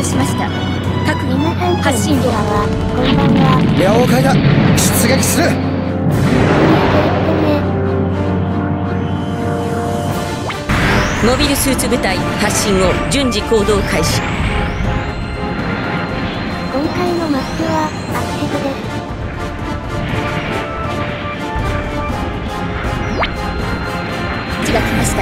入しました。各発信量はこんばんは。 了解だ。出撃する。 モビルスーツ部隊発進後順次行動開始。 今回のマップはアクティブです。 が来ました。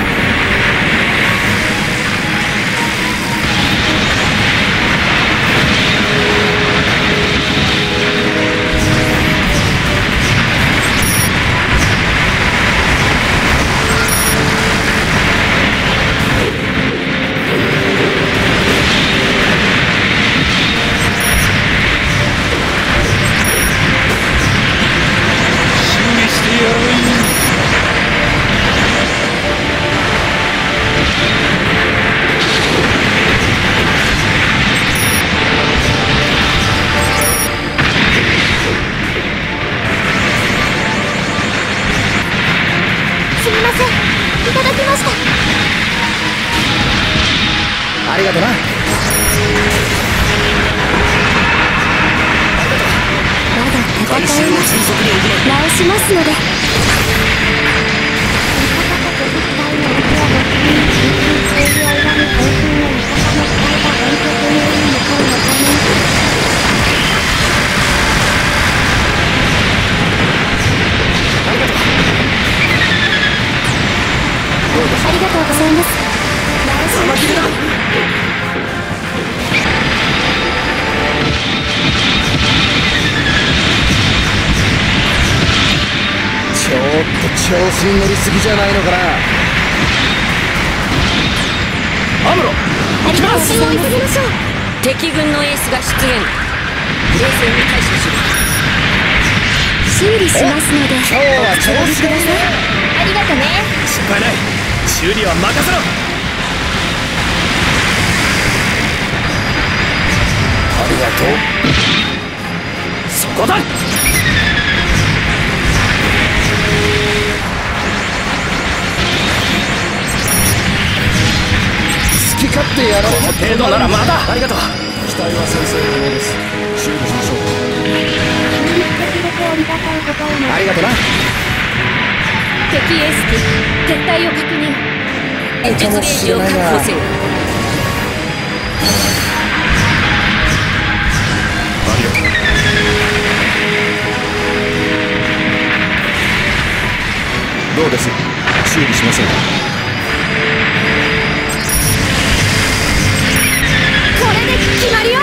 ありがとな。 まだ戦います。直しますので。ありがとうございます。 ちょっと調子に乗りすぎじゃないのかな。アムロ、 行きます。を急ぎましょう。 敵軍のエースが出現。冷静に対処する。 修理しますので。 今日は調子がいいね。 ありがとね。 心配ない。修理は任せろ。 ありがとう。 そこだ。 好き勝手やろう。 この程度ならまだ。ありがとう。 機体は先制可能です。修理しましょう。ありがとな。 敵エース機撤退を確認。術ゲージを確保せよ。 ありがとう。 どうです？修理しませんか？ これで決まりよ。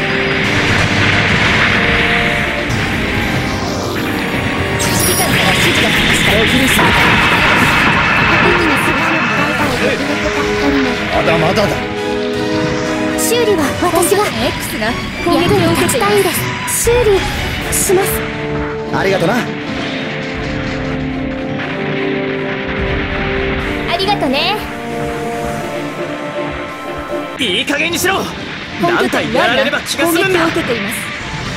指揮官から指示が来ました。 敵にする。まだまだだ。 修理は私が X が役に立ちたいんです。修理します。 ありがとな。 ありがとね。 いい加減にしろ。何体やられれば気が済むんだ。 攻撃を受けています。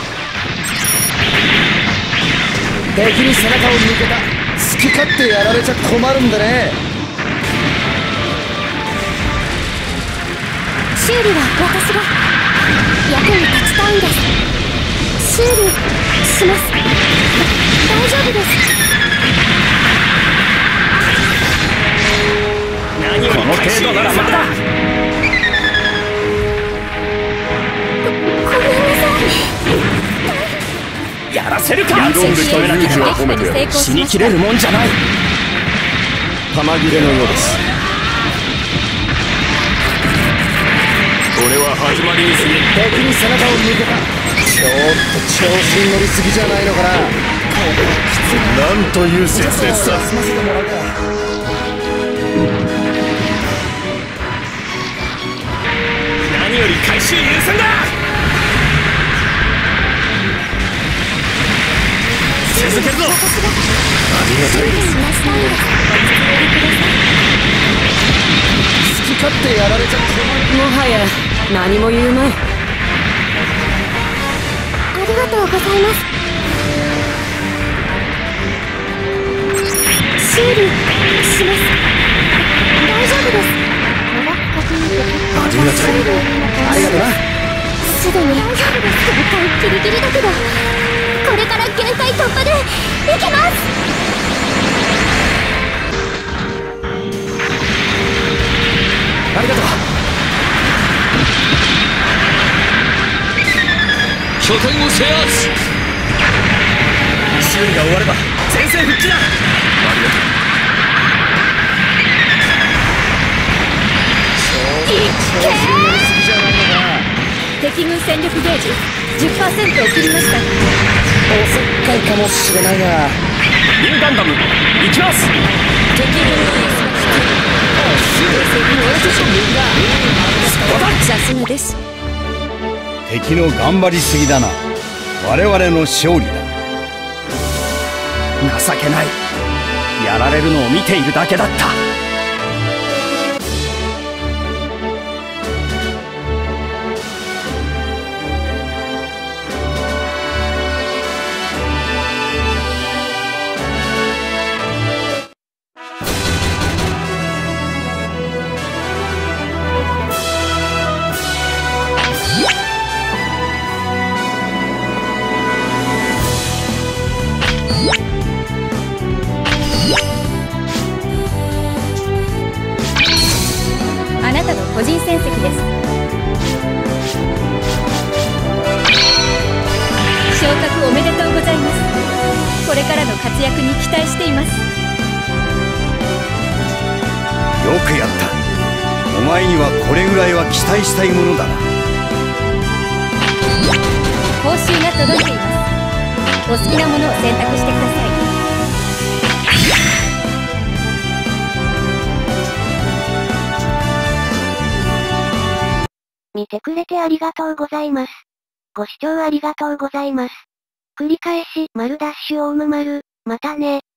敵に背中を向けた。好き勝手やられちゃ困るんだね。 修理は私が役に立ちたいんです。修理します。大丈夫です。 何よりこの程度ならまだ。 ごめんなさい。 やらせるか。 ヤドンで止めなければ死にきれるもんじゃない。 弾切れのようです。 これは始まりに過ぎ。 敵に背中を向けた。ちょっと調子に乗りすぎじゃないのかな。 なんという切々さ。 休ませてもらうか。 何より回収優先だ。続けるぞ。ありがたい。 好き勝手やられちゃ困る。 もはや何も言うまい。 ありがとうございます。修理します。大丈夫です。 ありがたい。 ありがとな。 ギリギリだけどこれから限界突破でいけます。 ありがとう。 拠点を制圧。 修理が終われば前線復帰だ。 ありがとう。 調子に乗りすぎじゃないのか。 敵軍戦力ゲージ 10% を切りました。 おせっかいかもしれないが、 ニューガンダム行きます。 敵軍のエースがさすがです。 敵の頑張りすぎだな。我々の勝利だ。 情けない。やられるのを見ているだけだった。 あなたの個人戦績です。昇格おめでとうございます。これからの活躍に期待しています。 よくやった。お前にはこれぐらいは期待したいものだな。 報酬が届いています。お好きなものを選択してください。 見てくれてありがとうございます。ご視聴ありがとうございます。繰り返し、丸ダッシュオウム丸、またね。